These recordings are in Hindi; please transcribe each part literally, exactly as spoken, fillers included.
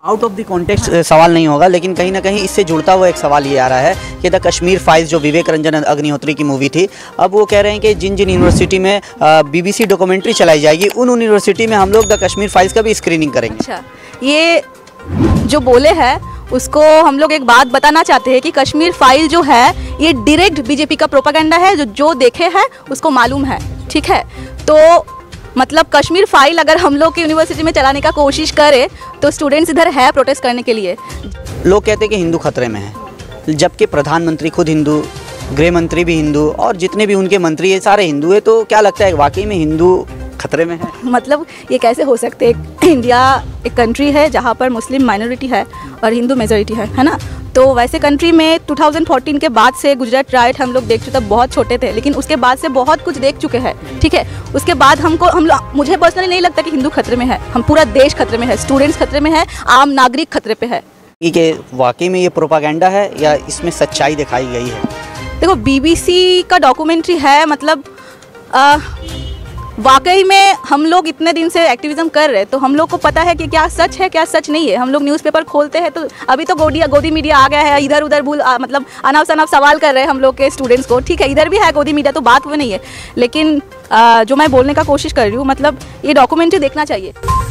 आउट ऑफ द कॉन्टेक्स्ट सवाल नहीं होगा, लेकिन कहीं ना कहीं इससे जुड़ता हुआ एक सवाल ये आ रहा है कि द कश्मीर फाइल्स जो विवेक रंजन अग्निहोत्री की मूवी थी, अब वो कह रहे हैं कि जिन जिन यूनिवर्सिटी में बीबीसी डॉक्यूमेंट्री चलाई जाएगी उन यूनिवर्सिटी में हम लोग द कश्मीर फाइल्स का भी स्क्रीनिंग करेंगे। अच्छा, ये जो बोले हैं उसको हम लोग एक बात बताना चाहते हैं कि कश्मीर फाइल जो है ये डायरेक्ट बीजेपी का प्रोपागेंडा है, जो जो देखे हैं उसको मालूम है। ठीक है, तो मतलब कश्मीर फाइल अगर हम लोग की यूनिवर्सिटी में चलाने का कोशिश करे तो स्टूडेंट्स इधर है प्रोटेस्ट करने के लिए। लोग कहते हैं कि हिंदू खतरे में है, जबकि प्रधानमंत्री खुद हिंदू, गृह मंत्री भी हिंदू और जितने भी उनके मंत्री है सारे हिंदू है, तो क्या लगता है वाकई में हिंदू खतरे में है? मतलब ये कैसे हो सकते है? इंडिया एक कंट्री है जहाँ पर मुस्लिम माइनॉरिटी है और हिंदू मेजॉरिटी है है ना। तो वैसे कंट्री में दो हज़ार चौदह के बाद से गुजरात राइट हम लोग देख चुके, तब बहुत छोटे थे, लेकिन उसके बाद से बहुत कुछ देख चुके हैं। ठीक है, उसके बाद हमको हम लोग मुझे पर्सनली नहीं लगता कि हिंदू खतरे में है, हम पूरा देश खतरे में है, स्टूडेंट्स खतरे में है, आम नागरिक खतरे पे है। कि वाकई में ये प्रोपागेंडा है या इसमें सच्चाई दिखाई गई है? देखो, बीबीसी का डॉक्यूमेंट्री है, मतलब आ, वाकई में हम लोग इतने दिन से एक्टिविज्म कर रहे हैं तो हम लोग को पता है कि क्या सच है क्या सच नहीं है। हम लोग न्यूज़पेपर खोलते हैं तो अभी तो गोदी गोदी मीडिया आ गया है, इधर उधर भूल आ, मतलब अनाप शनाप सवाल कर रहे हैं हम लोग के स्टूडेंट्स को। ठीक है, इधर भी है गोदी मीडिया, तो बात वो नहीं है, लेकिन आ, जो मैं बोलने का कोशिश कर रही हूँ, मतलब ये डॉक्यूमेंट्री देखना चाहिए।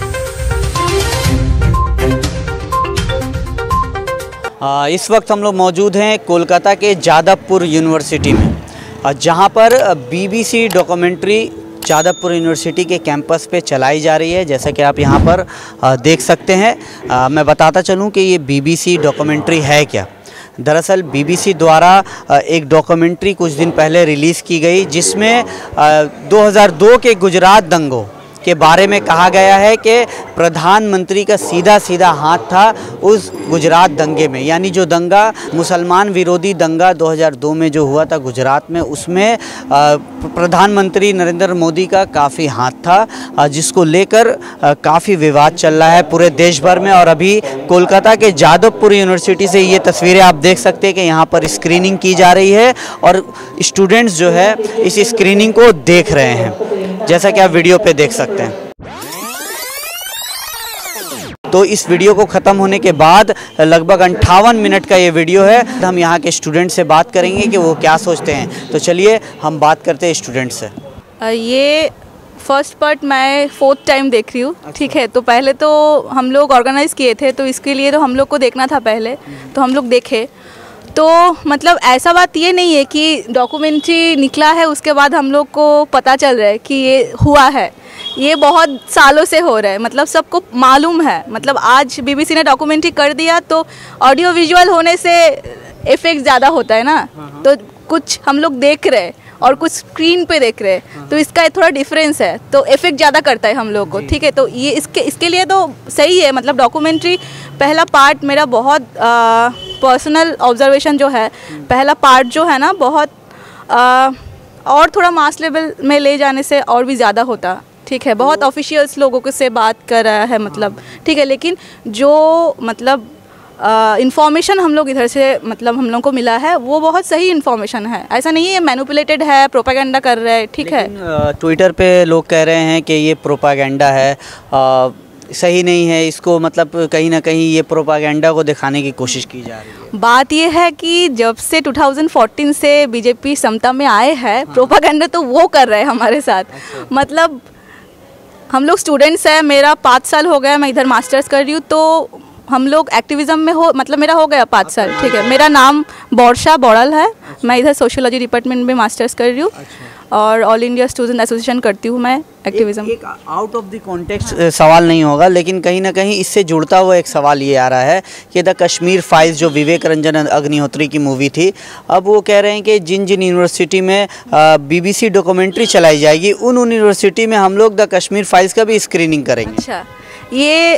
आ, इस वक्त हम लोग मौजूद हैं कोलकाता के जादवपुर यूनिवर्सिटी में, जहाँ पर बीबीसी डॉक्यूमेंट्री जादवपुर यूनिवर्सिटी के कैंपस पे चलाई जा रही है। जैसा कि आप यहाँ पर देख सकते हैं, आ, मैं बताता चलूँ कि ये बीबीसी डॉक्यूमेंट्री है क्या। दरअसल बीबीसी द्वारा एक डॉक्यूमेंट्री कुछ दिन पहले रिलीज़ की गई, जिसमें दो हज़ार दो के गुजरात दंगों के बारे में कहा गया है कि प्रधानमंत्री का सीधा सीधा हाथ था उस गुजरात दंगे में, यानी जो दंगा मुसलमान विरोधी दंगा दो हज़ार दो में जो हुआ था गुजरात में, उसमें प्रधानमंत्री नरेंद्र मोदी का काफ़ी हाथ था, जिसको लेकर काफ़ी विवाद चल रहा है पूरे देश भर में। और अभी कोलकाता के जादवपुर यूनिवर्सिटी से ये तस्वीरें आप देख सकते हैं कि यहाँ पर स्क्रीनिंग की जा रही है और स्टूडेंट्स जो है इस स्क्रीनिंग को देख रहे हैं, जैसा कि आप वीडियो पे देख सकते हैं। तो इस वीडियो को ख़त्म होने के बाद लगभग अंठावन मिनट का ये वीडियो है। हम यहाँ के स्टूडेंट से बात करेंगे कि वो क्या सोचते हैं। तो चलिए हम बात करते हैं स्टूडेंट से। ये फर्स्ट पार्ट मैं फोर्थ टाइम देख रही हूँ। ठीक है, तो पहले तो हम लोग ऑर्गेनाइज़ किए थे, तो इसके लिए तो हम लोग को देखना था पहले, तो हम लोग देखे। तो मतलब ऐसा बात ये नहीं है कि डॉक्यूमेंट्री निकला है उसके बाद हम लोग को पता चल रहा है कि ये हुआ है, ये बहुत सालों से हो रहा है, मतलब सबको मालूम है। मतलब आज बीबीसी ने डॉक्यूमेंट्री कर दिया तो ऑडियो विजुअल होने से इफेक्ट ज़्यादा होता है ना, तो कुछ हम लोग देख रहे हैं और कुछ स्क्रीन पे देख रहे हैं, तो इसका थोड़ा डिफरेंस है, तो इफेक्ट ज़्यादा करता है हम लोग को। ठीक है, तो ये इसके इसके लिए तो सही है। मतलब डॉक्यूमेंट्री पहला पार्ट मेरा बहुत पर्सनल ऑब्जर्वेशन जो है, पहला पार्ट जो है ना बहुत आ, और थोड़ा मास लेवल में ले जाने से और भी ज़्यादा होता। ठीक है, बहुत ऑफिशियल्स लोगों के से बात कर रहा है, मतलब ठीक है, लेकिन जो मतलब इन्फॉर्मेशन हम लोग इधर से मतलब हम लोग को मिला है वो बहुत सही इन्फॉर्मेशन है, ऐसा नहीं है मैनिपुलेटेड है, प्रोपागेंडा कर रहे हैं। ठीक है, ट्विटर पे लोग कह रहे हैं कि ये प्रोपागेंडा है, आ, सही नहीं है, इसको मतलब कहीं ना कहीं ये प्रोपागेंडा को दिखाने की कोशिश की जा रही है। बात ये है कि जब से दो हज़ार चौदह से बीजेपी क्षमता में आए हैं, हाँ। प्रोपागेंडा तो वो कर रहे हैं हमारे साथ। अच्छा। मतलब हम लोग स्टूडेंट्स हैं, मेरा पाँच साल हो गया, मैं इधर मास्टर्स कर रही हूँ, तो हम लोग एक्टिविज़म में हो, मतलब मेरा हो गया पाँच साल। ठीक है, मेरा नाम बौरशा बौड़ल है। अच्छा। मैं इधर सोशियोलॉजी डिपार्टमेंट में मास्टर्स कर रही हूँ। अच्छा। और ऑल इंडिया स्टूडेंट एसोसिएशन करती हूँ मैं एक्टिविज़म। एक आउट ऑफ द कॉन्टेक्स्ट सवाल नहीं होगा, लेकिन कहीं ना कहीं इससे जुड़ता हुआ एक सवाल ये आ रहा है कि द कश्मीर फाइल्स जो विवेक रंजन अग्निहोत्री की मूवी थी, अब वो कह रहे हैं कि जिन जिन यूनिवर्सिटी में बीबीसी डॉक्यूमेंट्री चलाई जाएगी उन यूनिवर्सिटी में हम लोग द कश्मीर फाइल्स का भी स्क्रीनिंग करेंगे। अच्छा, ये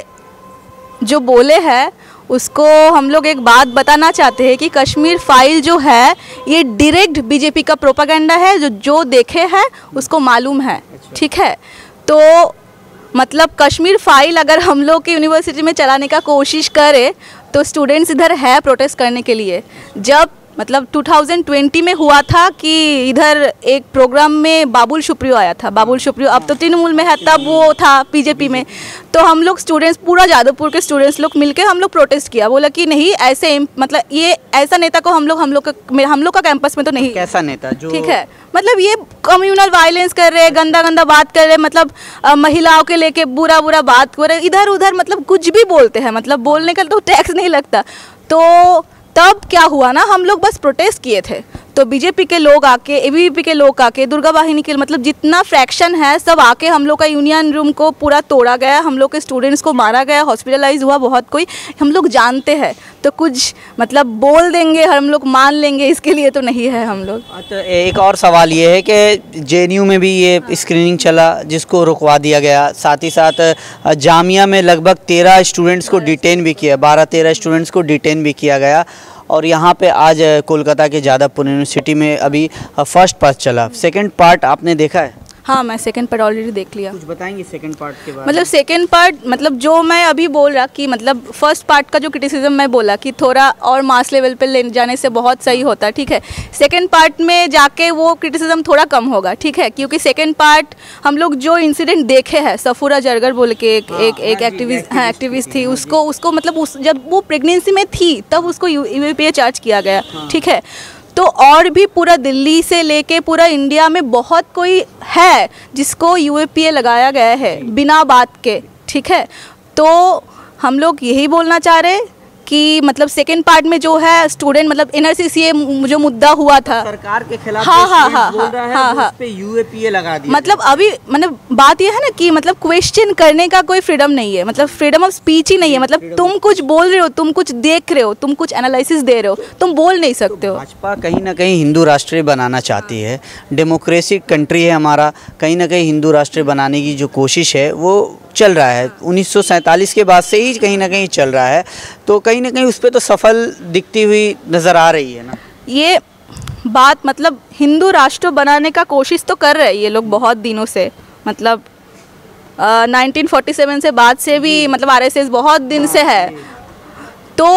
जो बोले हैं उसको हम लोग एक बात बताना चाहते हैं कि कश्मीर फाइल जो है ये डायरेक्ट बीजेपी का प्रोपागेंडा है, जो जो देखे हैं उसको मालूम है। ठीक है, तो मतलब कश्मीर फाइल अगर हम लोग की यूनिवर्सिटी में चलाने का कोशिश करे तो स्टूडेंट्स इधर है प्रोटेस्ट करने के लिए। जब मतलब टू थाउजेंड ट्वेंटी में हुआ था कि इधर एक प्रोग्राम में बाबुल सुप्रियो आया था। बाबुल सुप्रियो अब तो तृणमूल में है, तब वो था बीजेपी में। तो हम लोग स्टूडेंट्स, पूरा जादवपुर के स्टूडेंट्स लोग मिलके हम लोग प्रोटेस्ट किया, बोला कि नहीं ऐसे, मतलब ये ऐसा नेता को हम लोग हम लोग का हम लोग का कैंपस में तो नहीं। कैसा नेता जो, ठीक है, मतलब ये कम्युनल वायलेंस कर रहे हैं, गंदा गंदा बात कर रहे हैं, मतलब आ, महिलाओं के लेके बुरा बुरा बात कर रहे हैं, इधर उधर मतलब कुछ भी बोलते हैं, मतलब बोलने का तो टैक्स नहीं लगता। तो तब क्या हुआ ना, हम लोग बस प्रोटेस्ट किए थे, तो बीजेपी के लोग आके, एबीवीपी के लोग आके, दुर्गा वाहिनी के, मतलब जितना फ्रैक्शन है सब आके हम लोग का यूनियन रूम को पूरा तोड़ा गया, हम लोग के स्टूडेंट्स को मारा गया, हॉस्पिटलाइज हुआ बहुत कोई। हम लोग जानते हैं तो कुछ मतलब बोल देंगे, हम लोग मान लेंगे, इसके लिए तो नहीं है हम लोग। अच्छा, एक और सवाल ये है कि जेएनयू में भी ये स्क्रीनिंग चला जिसको रुकवा दिया गया, साथ ही साथ जामिया में लगभग तेरह स्टूडेंट्स को डिटेन भी किया, बारह तेरह स्टूडेंट्स को डिटेन भी किया गया, और यहाँ पे आज कोलकाता के जादवपुर यूनिवर्सिटी में अभी फर्स्ट पार्ट चला। सेकंड पार्ट आपने देखा है? हाँ, मैं सेकंड पार्ट ऑलरेडी देख लिया। कुछ बताएंगे सेकंड पार्ट के बारे में? मतलब सेकंड पार्ट, मतलब जो मैं अभी बोल रहा कि मतलब फर्स्ट पार्ट का जो क्रिटिसिज्म मैं बोला कि थोड़ा और मास लेवल पे ले जाने से बहुत सही होता, ठीक है। सेकंड पार्ट में जाके वो क्रिटिसिज्म थोड़ा कम होगा, ठीक है, क्योंकि सेकंड पार्ट हम लोग जो इंसिडेंट देखे हैं, सफूरा जरगर बोल के एक एक एक एक्टिविस्ट हाँ एक्टिविस्ट थी, उसको उसको मतलब उस जब वो प्रेगनेंसी में थी तब उसको यूएपीए चार्ज किया गया, ठीक है। तो और भी पूरा दिल्ली से लेके पूरा इंडिया में बहुत कोई है जिसको यूएपीए लगाया गया है बिना बात के, ठीक है। तो हम लोग यही बोलना चाह रहे कि मतलब सेकंड पार्ट में जो है स्टूडेंट, मतलब एनआरसीसीए जो मुद्दा हुआ था सरकार के खिलाफ, हाँ हाँ हाँ बोल रहा है, हाँ हाँ, उस पे यूएपीए लगा दिया। मतलब अभी मतलब बात यह है ना कि मतलब क्वेश्चन करने का कोई फ्रीडम नहीं है, मतलब फ्रीडम ऑफ स्पीच ही नहीं है, मतलब तुम कुछ बोल रहे हो, तुम कुछ देख रहे हो, तुम कुछ एनालिसिस दे रहे हो, तुम बोल नहीं सकते हो। भाजपा कहीं ना कहीं हिंदू राष्ट्र बनाना चाहती है, डेमोक्रेसी कंट्री है हमारा, कहीं ना कहीं हिंदू राष्ट्र बनाने की जो कोशिश है वो चल रहा है, उन्नीस सौ सैंतालीस के बाद से ही कहीं ना कहीं चल रहा है, तो कहीं ना कहीं उस पर तो सफल दिखती हुई नज़र आ रही है ना ये बात। मतलब हिंदू राष्ट्र बनाने का कोशिश तो कर रहे हैं ये लोग बहुत दिनों से, मतलब नाइनटीन फोर्टी सेवन से बाद से भी, मतलब आरएसएस बहुत दिन से है। तो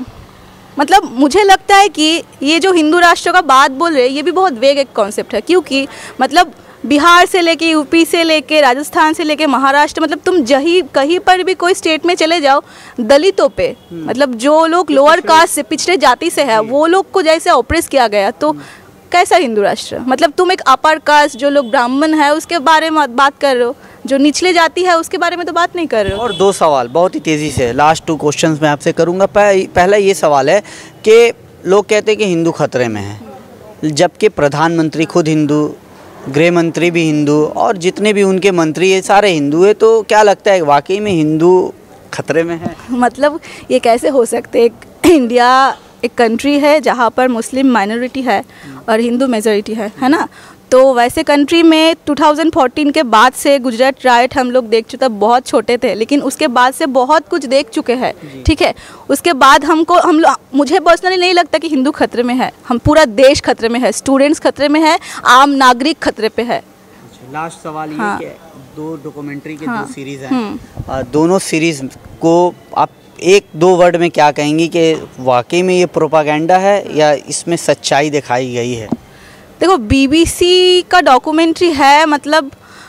मतलब मुझे लगता है कि ये जो हिंदू राष्ट्र का बात बोल रहे हैं ये भी बहुत वेग एक कॉन्सेप्ट है, क्योंकि मतलब बिहार से लेके, यूपी से लेके, राजस्थान से लेके महाराष्ट्र, मतलब तुम जही कहीं पर भी कोई स्टेट में चले जाओ, दलितों पे, मतलब जो लोग लोअर कास्ट से, पिछड़े जाति से है, वो लोग को जैसे ऑप्रेस किया गया, तो कैसा हिंदू राष्ट्र? मतलब तुम एक अपर कास्ट जो लोग ब्राह्मण है उसके बारे में बात कर रहे हो, जो निचले जाति है उसके बारे में तो बात नहीं कर रहे हो। और दो सवाल बहुत ही तेज़ी से, लास्ट टू क्वेश्चंस मैं आपसे करूँगा। पहला ये सवाल है कि लोग कहते हैं कि हिंदू खतरे में है, जबकि प्रधानमंत्री खुद हिंदू, गृह मंत्री भी हिंदू, और जितने भी उनके मंत्री ये सारे हिंदू है, तो क्या लगता है वाकई में हिंदू खतरे में है? मतलब ये कैसे हो सकते? एक इंडिया एक कंट्री है जहाँ पर मुस्लिम माइनॉरिटी है और हिंदू मेजॉरिटी है है ना। तो वैसे कंट्री में टू थाउजेंड फोर्टीन के बाद से गुजरात राइट हम लोग देख चुके, बहुत छोटे थे, लेकिन उसके बाद से बहुत कुछ देख चुके हैं, ठीक है। उसके बाद हमको हम लोग, मुझे पर्सनली नहीं लगता कि हिंदू खतरे में है, हम पूरा देश खतरे में है, स्टूडेंट्स खतरे में है, आम नागरिक खतरे पे है। लास्ट सवाल ये हाँ। कि दो डॉक्यूमेंट्री के हाँ। दो सीरीज़ हैं, दोनों सीरीज़ को आप एक दो वर्ड में क्या कहेंगी कि वाकई में ये प्रोपागेंडा है या इसमें सच्चाई दिखाई गई है? देखो, बीबीसी का डॉक्यूमेंट्री है, मतलब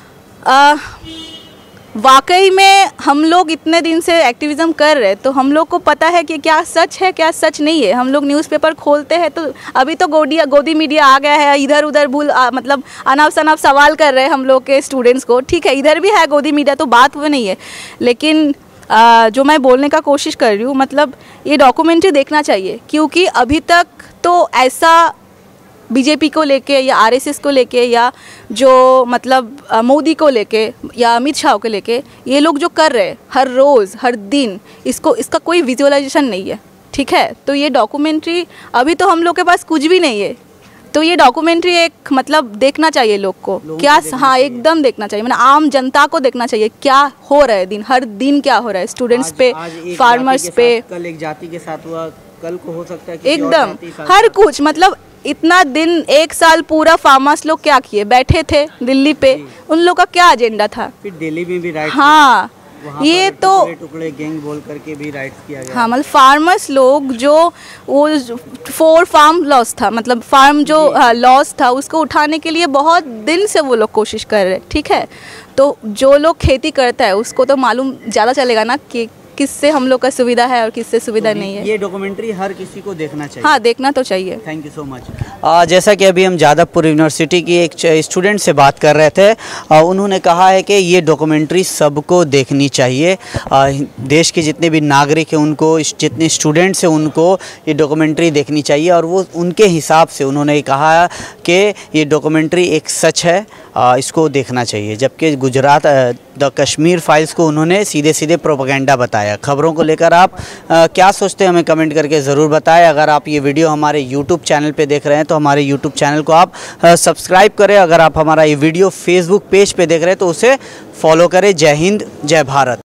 आ, वाकई में हम लोग इतने दिन से एक्टिविज़म कर रहे, तो हम लोग को पता है कि क्या सच है क्या सच नहीं है। हम लोग न्यूज़पेपर खोलते हैं तो अभी तो गोदी गोदी मीडिया आ गया है, इधर उधर भूल आ, मतलब अनाप शनाप सवाल कर रहे हैं हम लोग के स्टूडेंट्स को, ठीक है, इधर भी है गोदी मीडिया, तो बात वो नहीं है। लेकिन आ, जो मैं बोलने का कोशिश कर रही हूँ, मतलब ये डॉक्यूमेंट्री देखना चाहिए, क्योंकि अभी तक तो ऐसा बीजेपी को लेके या आरएसएस को लेके या जो मतलब मोदी को लेके या अमित शाह को लेके ये लोग जो कर रहे हैं हर रोज़ हर दिन, इसको इसका कोई विजुअलाइजेशन नहीं है, ठीक है। तो ये डॉक्यूमेंट्री अभी तो हम लोग के पास कुछ भी नहीं है, तो ये डॉक्यूमेंट्री एक मतलब देखना चाहिए लोग को, क्या हाँ एकदम देखना चाहिए, मतलब आम जनता को देखना चाहिए क्या हो रहा है, दिन हर दिन क्या हो रहा है स्टूडेंट्स पे, फार्मर्स पे, कल एक जाति के साथ हुआ, कल को हो सकता है एकदम हर कुछ, मतलब इतना दिन एक साल पूरा फार्मर्स लोग क्या किए, बैठे थे दिल्ली पे, उन लोग का क्या एजेंडा था? फिर दिल्ली में भी राइट, हाँ वहाँ ये पर तो टुकड़े टुकड़े गैंग बोल करके भी राइट्स किया गया। हाँ, मतलब फार्मर्स लोग जो वो फोर फार्म लॉस था, मतलब फार्म जो लॉस था उसको उठाने के लिए बहुत दिन से वो लोग कोशिश कर रहे हैं, ठीक है। तो जो लोग खेती करता है उसको तो मालूम ज़्यादा चलेगा ना कि किससे हम लोग का सुविधा है और किससे सुविधा तो नहीं है। ये डॉक्यूमेंट्री हर किसी को देखना चाहिए। हाँ, देखना तो चाहिए। Thank you so much. जैसा कि अभी हम जादवपुर यूनिवर्सिटी की एक स्टूडेंट से बात कर रहे थे, आ, उन्होंने कहा है कि ये डॉक्यूमेंट्री सबको देखनी चाहिए। आ, देश के जितने भी नागरिक हैं उनको, जितने स्टूडेंट्स हैं उनको ये डॉक्यूमेंट्री देखनी चाहिए। और वो उनके हिसाब से उन्होंने कहा कि ये डॉक्यूमेंट्री एक सच है, आ, इसको देखना चाहिए। जबकि गुजरात द कश्मीर फाइल्स को उन्होंने सीधे सीधे प्रोपेगेंडा बताया। खबरों को लेकर आप आ, क्या सोचते हैं हमें कमेंट करके ज़रूर बताएं। अगर आप ये वीडियो हमारे यूट्यूब चैनल पे देख रहे हैं तो हमारे यूट्यूब चैनल को आप सब्सक्राइब करें। अगर आप हमारा ये वीडियो फेसबुक पेज पे देख रहे हैं तो उसे फॉलो करें। जय हिंद, जय भारत।